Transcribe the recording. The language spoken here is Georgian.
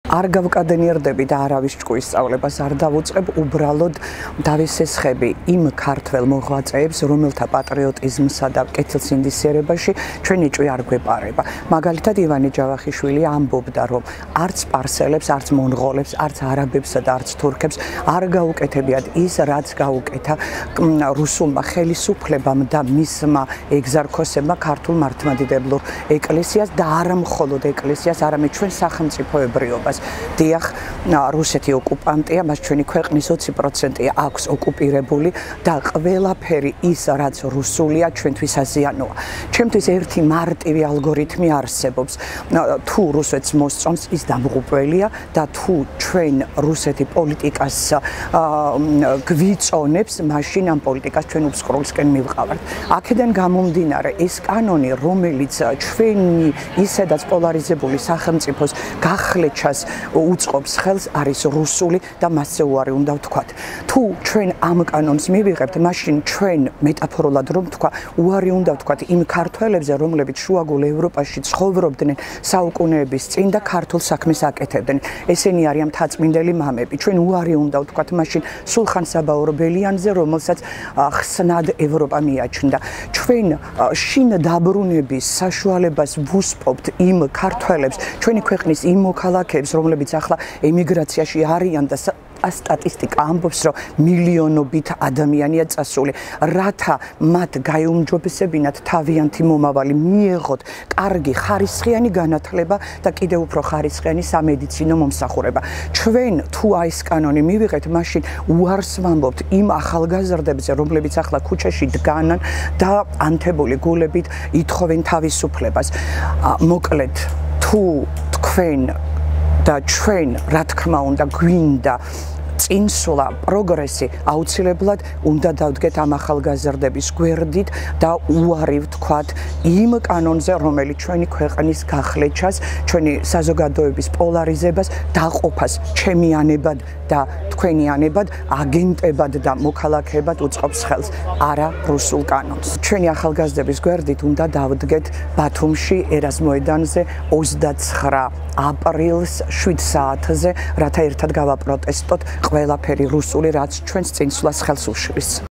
არ გავკადენიერდები და არავის ჭკუის სწავლებას არ დავუწყებ, უბრალოდ დავისესხები იმ ქართველ მოღვაწეებს, რომელთა პატრიოტიზმსა და კეთილსინდისიერებაში ჩვენი ჭვი არ გვეპარება. მაგალითად, ივანე ჯავახიშვილი ამბობდა, რომ არც სპარსელებს, არც მონღოლებს, არც არაბებსა და არც თურქებს არ გაუკეთებიათ ის, რაც გაუკეთა რუსულმა ხელისუფლებამ და მისმა ეგზარქოსებმა ქართულ მართლმადიდებლურ ეკლესიას და არა მხოლოდ ეკლესიას, არამედ ჩვენ სახელმწიფოებრიობას. დიახ, რუსეთი ოკუპანტია, მას ჩვენი ქვეყნის 20% აქვს ოკუპირებული და ყველაფერი ის, რაც რუსულია, ჩვენთვის აზიანოა. ჩემთვის ერთი მარტივი ალგორითმი არსებობს. თუ რუსეთს მოსწონს, ის დამღუპველია და თუ ჩვენ რუსეთი პოლიტიკას გვიწონებს, მაშინ ამ პოლიტიკას ჩვენ უბსყრულსკენ მივყავართ. აქედან გამომდინარე, ეს კანონი, რომელიც ჩვენი ისედაც პოლარიზებული სახელმწიფოს გახლეჩას უწყობს ხელს, არის რუსული და მასზე უარი უნდა ვთქვათ. თუ ჩვენ ამ კანონს მივიღებთ, მაშინ ჩვენ მეტაფორულად რომ ვთქვა, უარი უნდა ვთქვათ იმ ქართველებზე, რომლებიც შუაგულ ევროპაში ცხოვრობდნენ საუკუნეების წინ და ქართულ საქმეს აკეთებდნენ. ესენი არიან მთაწმინდელი მამები. ჩვენ უარი უნდა ვთქვათ მაშინ სულხან საბაურ ბელიანზე, რომელსაც ხსნად ევროპა მიაჩნდა. ჩვენ შინ დაბრუნების საშუალებას ვუსპობთ იმ ქართველებს, ჩვენი ქვეყნის იმ მოქალაქეებს, რომლებიც ახლა ემიგრაციაში არიან და სტატისტიკა ამბობს, რომ მილიონობით ადამიანია წასული, რათა მათ გაიუმჯობესებინათ თავიანთი მომავალი, მიეღოთ კარგი ხარისხიანი განათლება და კიდევ უფრო ხარისხიანი სამედიცინო მომსახურება. ჩვენ თუ ეს კანონი მივიღეთ, მაშინ უარს ვამბობთ იმ ახალგაზრდებზე, რომლებიც ახლა ქუჩაში დგანან და ანთებული გულებით ითხოვენ თავისუფლებას. მოკლედ, თუ თქვენ და ჩვენ, რა თქმა უნდა, გვინდა წინსვლა, პროგრესი, აუცილებლად უნდა დავდგეთ ამ ახალგაზრდების გვერდით და უარი ვთქვათ იმ კანონზე, რომელიც ჩვენი ქვეყნის გახლეჩას, ჩვენი საზოგადოების პოლარიზებას, დაყოფას ჩემიანებად და თქვენიანებად, აგენტებად და მოქალაქეებად უწყობს ხელს, არა რუსულ კანონს. ჩვენი ახალგაზრდების გვერდით უნდა დავდგეთ ბათუმში, ერას მოედანზე 29 აპრილს 7 საათზე, რათა ერთად გავაპროტესტოთ ყველაფერი რუსული, რაც ჩვენს წინსვლას ხელს უშლის.